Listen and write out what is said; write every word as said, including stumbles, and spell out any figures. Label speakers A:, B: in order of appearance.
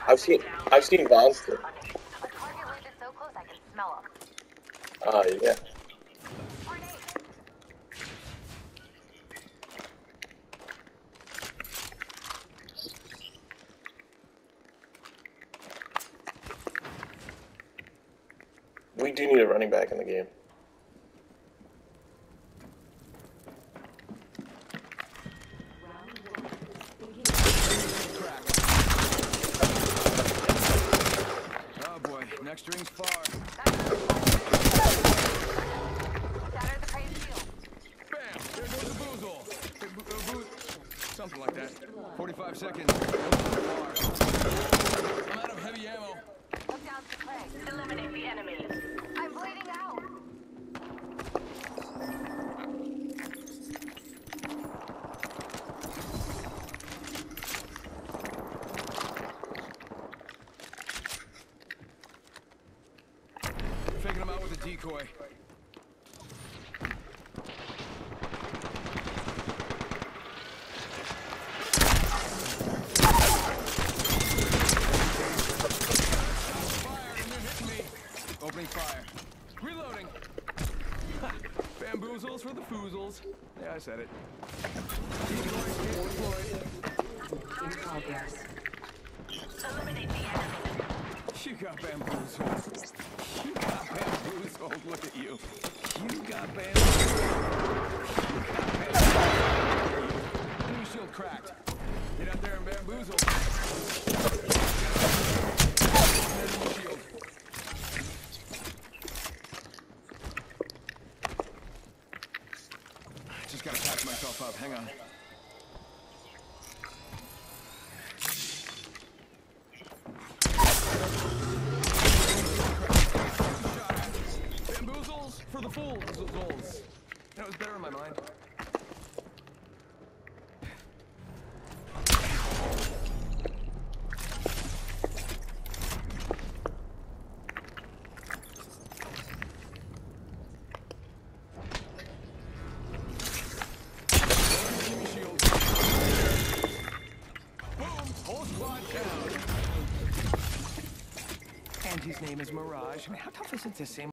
A: I've seen I've seen Monster.
B: A target landed so close I can smell him.
A: Ah, uh, yeah. We do need a running back in the game.
C: Oh boy, next ring's far.
B: Shatter the crazy shield.
C: Bam! There goes a boozle. A bo a boo something like that. forty-five seconds. I'm out of heavy ammo.
B: Look down to play. Eliminate the enemy. I'm bleeding out.
C: Faking him out with a decoy. Fire and they're hitting me. Opening fire. Reloading. Bamboozles for the foozles. Yeah, I said it.
D: In progress.
B: Eliminate the enemy.
C: You got bamboozled. You got bamboozled. Look at you. You got bamboozled. You got bamboozled. Enemy shield cracked. Get out there and bamboozle. Enemy shield. Just gotta patch myself up. Hang on. Bamboozles for the fools. That was better in my mind. And his name is Mirage. I mean, how tough is it to say